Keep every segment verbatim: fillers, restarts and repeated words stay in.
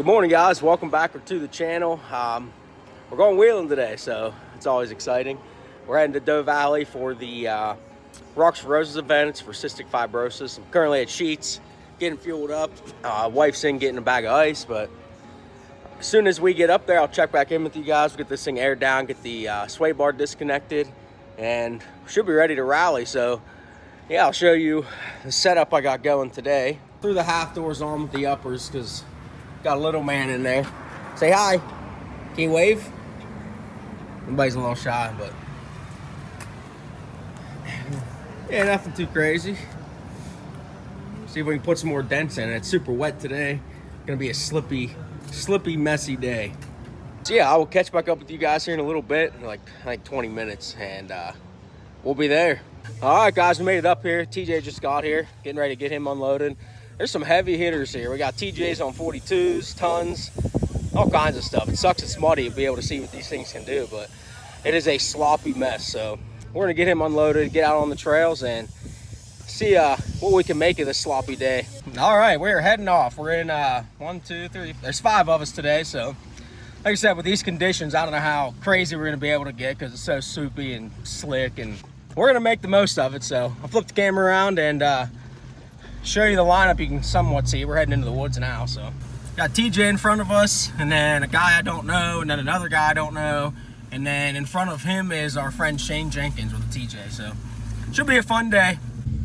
Good morning, guys. Welcome back to the channel. Um, we're going wheeling today, so it's always exciting. We're heading to Doe Valley for the uh, Rocks for Roses event. It's for cystic fibrosis. I'm currently at Sheetz, getting fueled up. Uh, wife's in getting a bag of ice, but as soon as we get up there, I'll check back in with you guys. We'll get this thing aired down, get the uh, sway bar disconnected, and we should be ready to rally. So yeah, I'll show you the setup I got going today. Threw the half doors on with the uppers because got a little man in there. Say hi. Can you wave? Everybody's a little shy, but yeah, nothing too crazy. See if we can put some more dents in it. It's super wet today. Gonna be a slippy, slippy, messy day. So yeah, I will catch back up with you guys here in a little bit, like like twenty minutes, and uh, we'll be there. All right, guys, we made it up here. T J just got here, getting ready to get him unloaded. There's some heavy hitters here. We got T Js on forty-twos, tons, all kinds of stuff. It sucks it's muddy to be able to see what these things can do, but it is a sloppy mess. So we're gonna get him unloaded, get out on the trails, and see uh, what we can make of this sloppy day. All right, we're heading off. We're in uh, one, two, three. There's five of us today. So like I said, with these conditions, I don't know how crazy we're gonna be able to get because it's so soupy and slick, and we're gonna make the most of it. So I'll flip the camera around and uh, show you the lineup. You can somewhat see. We're heading into the woods now. So got T J in front of us, and then a guy I don't know, and then another guy I don't know, and then in front of him is our friend Shane Jenkins with the T J. So should be a fun day.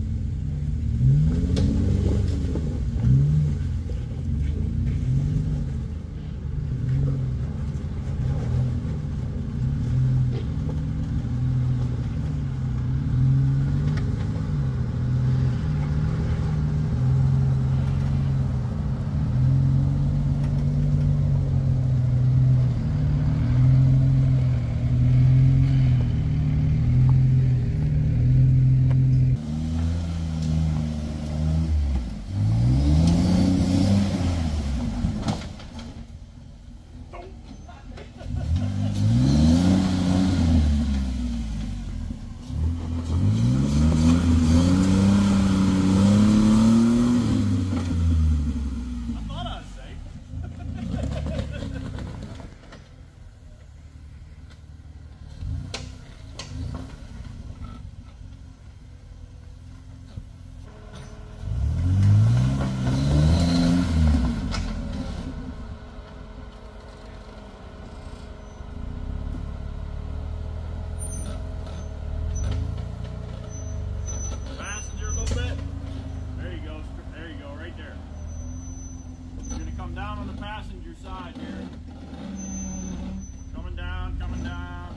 Side here. Coming down, coming down.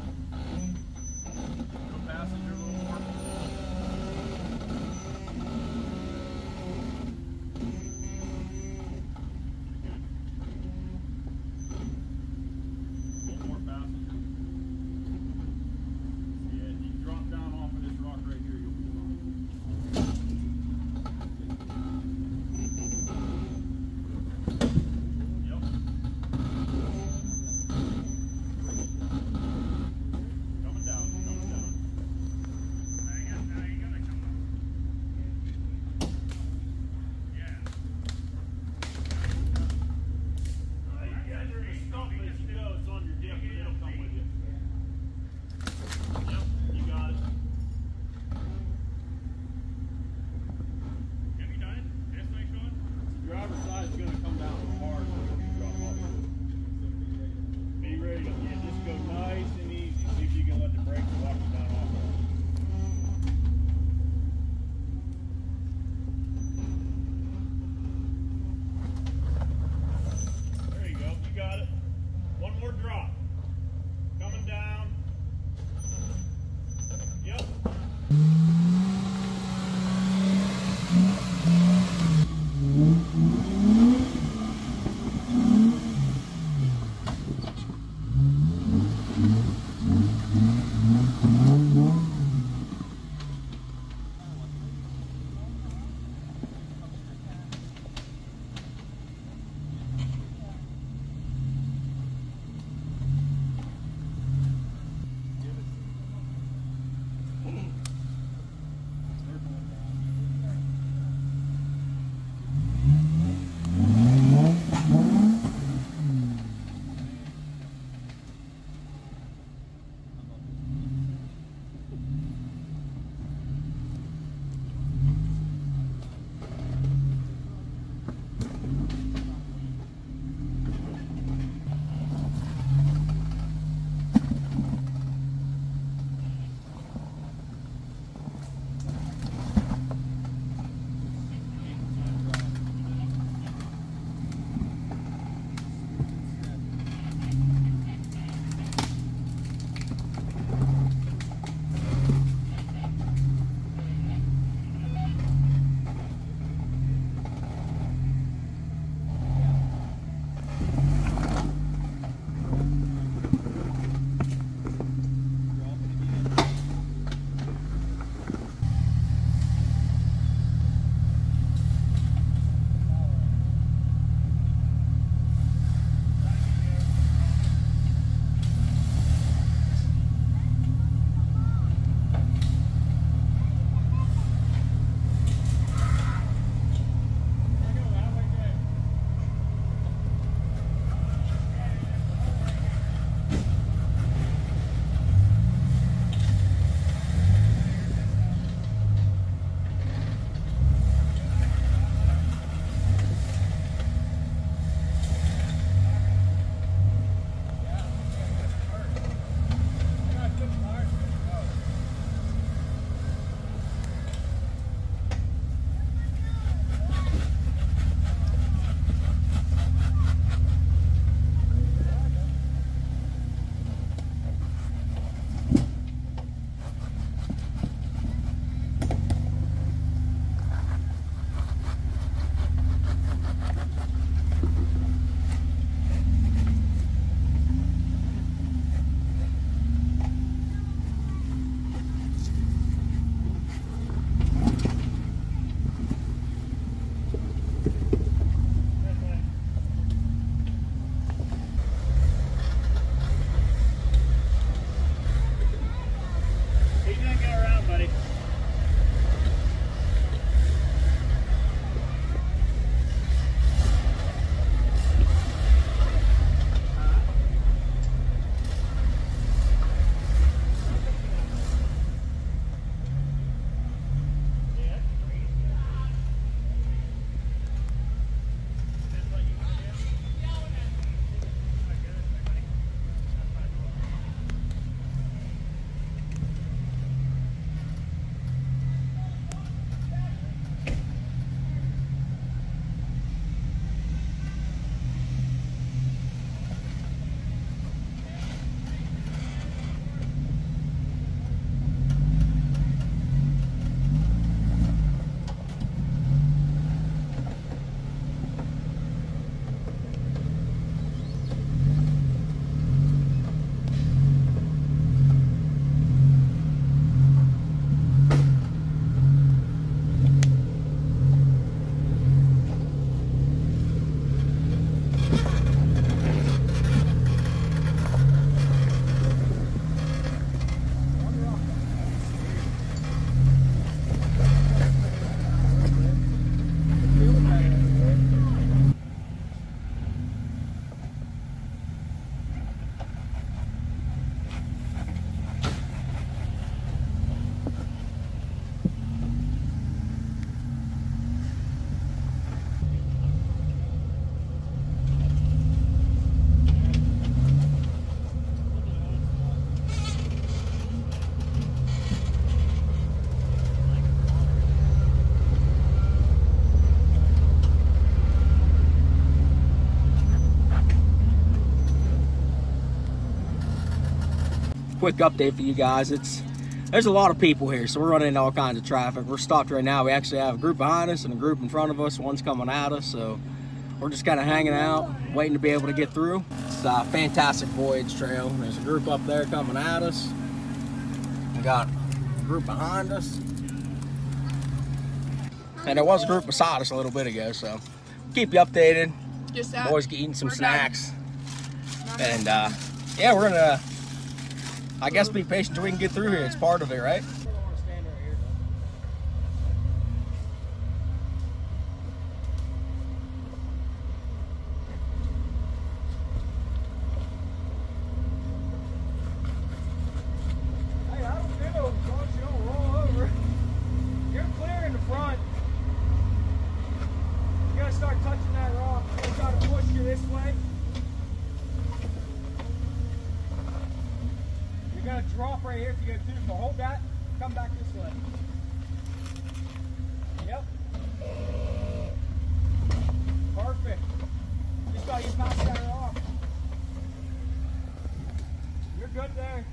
Go passenger a little more. One more passenger. Yeah, if you drop down off of this rock right here, you'll be fine. quick update for you guys. It's there's a lot of people here, so we're running into all kinds of traffic. We're stopped right now. We actually have a group behind us and a group in front of us. One's coming at us, so we're just kind of hanging out, waiting to be able to get through. It's a fantastic voyage trail. There's a group up there coming at us. We got a group behind us. And there was a group beside us a little bit ago, so keep you updated. Just that. Boys eating some We're snacks. And uh, yeah, we're gonna, I guess, be patient till we can get through here. It's part of it, right? Hey, I don't feel as long as you don't roll over. You're clear in the front. You gotta start touching that rock. You gotta try to push you this way. You're gonna drop right here if you go through. So hold that. Come back this way. Yep. Perfect. Just gotta get past that rock. You're good there.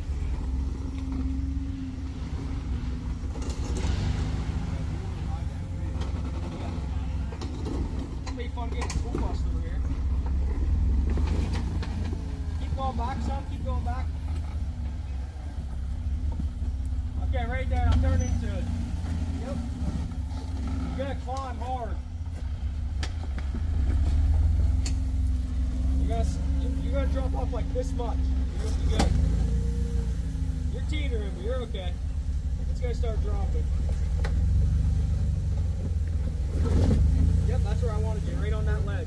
It'll be fun getting school bus through here. Keep going back, son. Keep going back. Okay, right there. I'll turn into it. Yep. You're gonna climb hard. You're gonna you're gonna drop off like this much. You're gonna be good. You're teetering, but you're okay. It's gonna start dropping. Yep, that's where I wanted you, right on that ledge.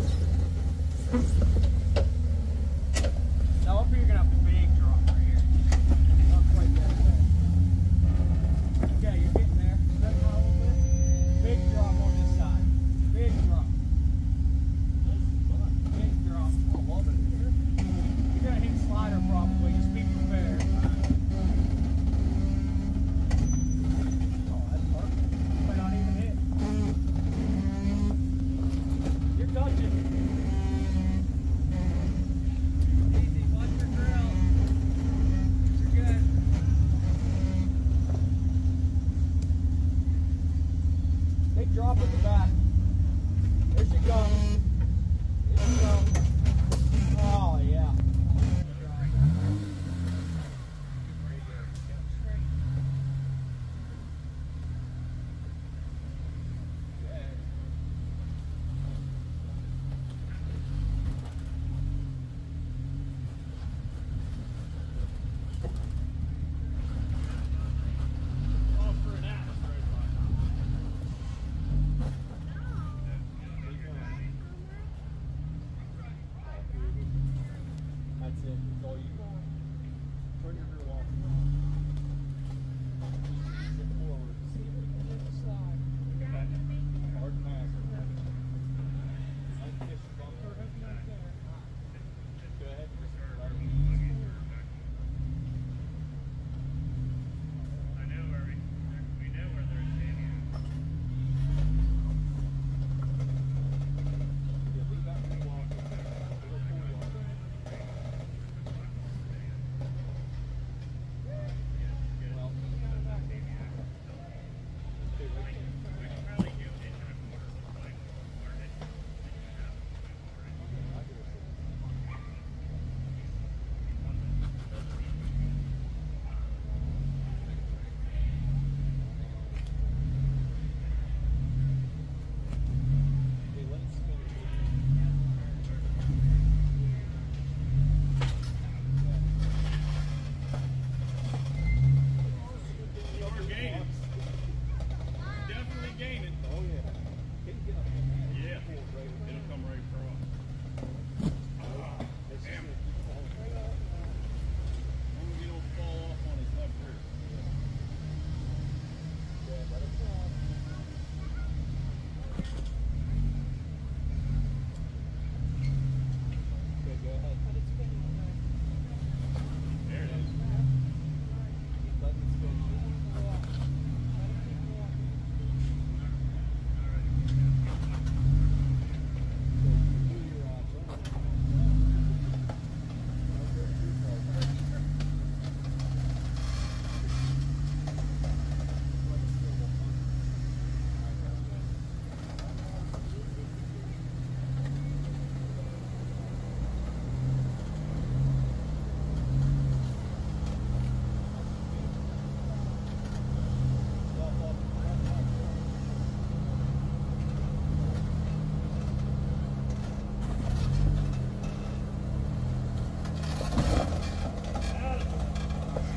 Now up here you're gonna have the big drop right here. Not quite that way. Okay, you're getting there. Step out a little bit. Big drop on this side. Big drop. Big drop. I love it. You're gonna hit slider probably. Just be prepared. Oh, that's perfect. You might not even hit. You're touching.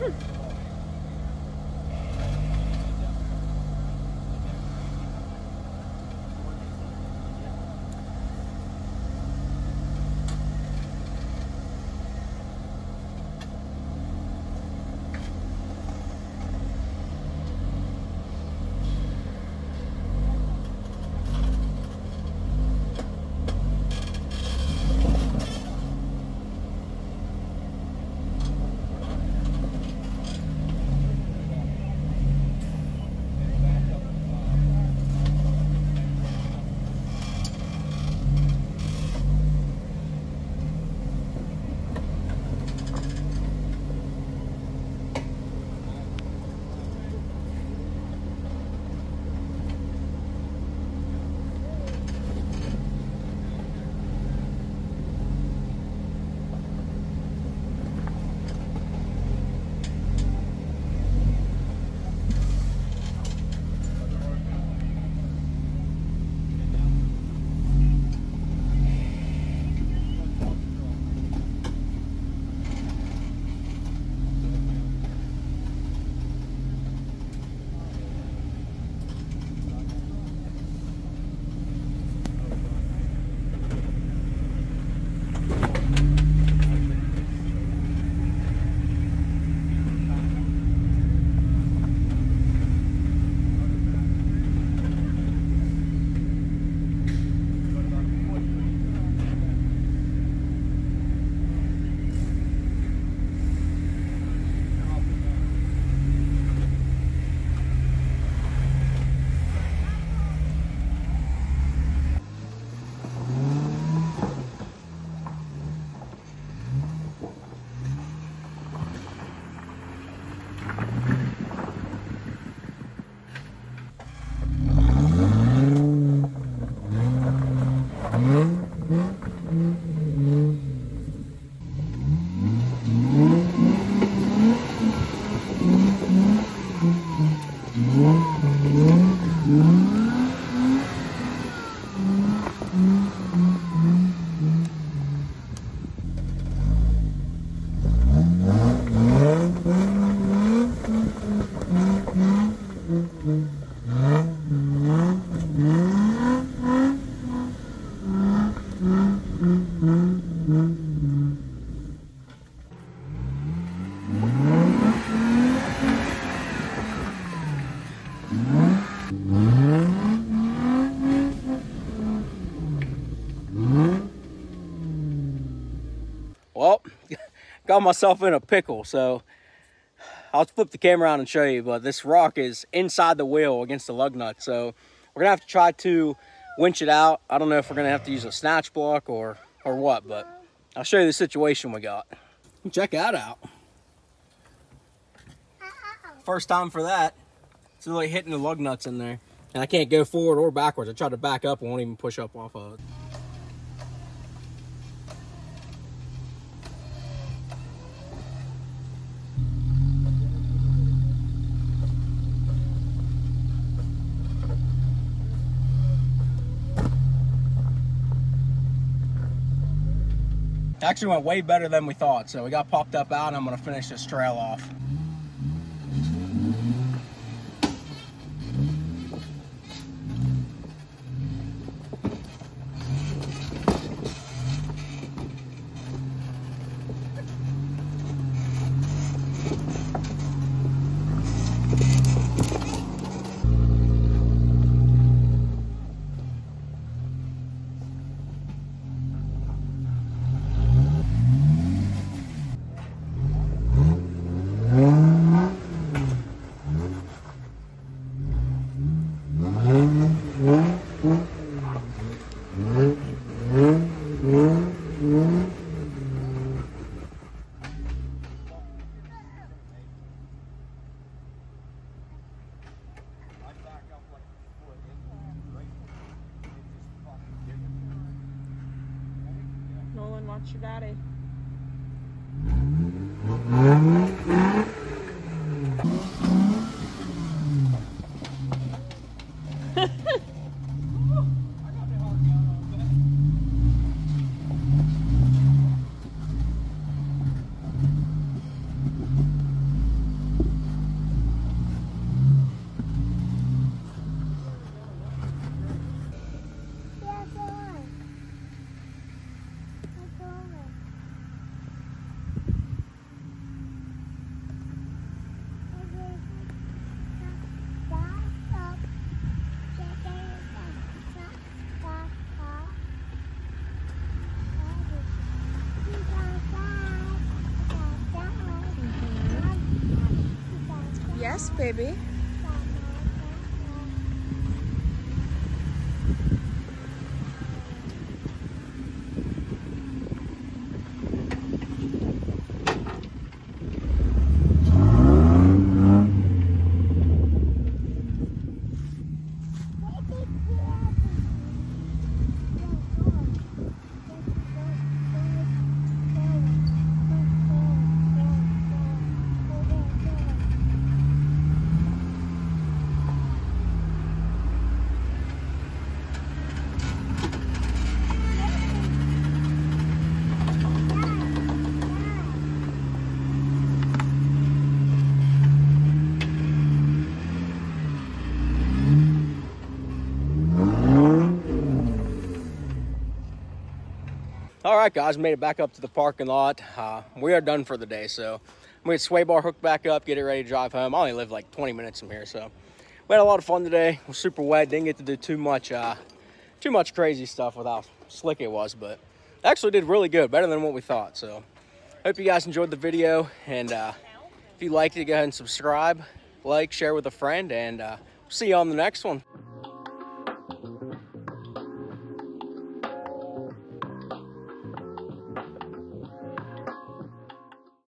Well, got myself in a pickle, so I'll flip the camera around and show you, but this rock is inside the wheel against the lug nut, so we're gonna have to try to winch it out. I don't know if we're gonna have to use a snatch block or or what, but I'll show you the situation we got. Check that out. First time for that. It's really hitting the lug nuts in there, and I can't go forward or backwards. I tried to back up and won't even push up off of it. Actually went way better than we thought, so we got popped up out, and I'm gonna finish this trail off. Nolan, watch your daddy. Yes, baby. All right, guys, made it back up to the parking lot. Uh, we are done for the day, so I'm gonna get sway bar hooked back up, get it ready to drive home. I only live like twenty minutes from here, so we had a lot of fun today. It was super wet, didn't get to do too much, uh, too much crazy stuff with how slick it was, but actually did really good, better than what we thought. So hope you guys enjoyed the video, and uh, if you liked it, go ahead and subscribe, like, share with a friend, and uh, see you on the next one.